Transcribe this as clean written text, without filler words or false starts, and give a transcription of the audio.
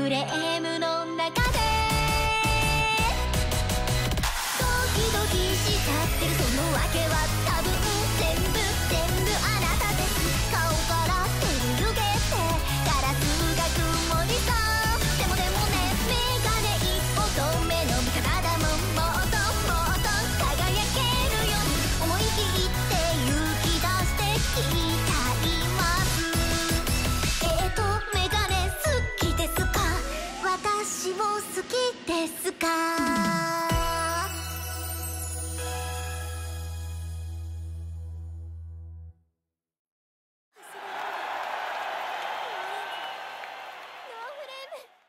フレームの中でドキドキしちゃってる。その訳は多分全部あなたです。顔から手を湯気てガラスが曇りそう。でもね、メガネ一歩と目の見方だもん。もっと輝けるように思い切って勇気出して聞いちゃいます。メガネ好きですか？私も好きですか？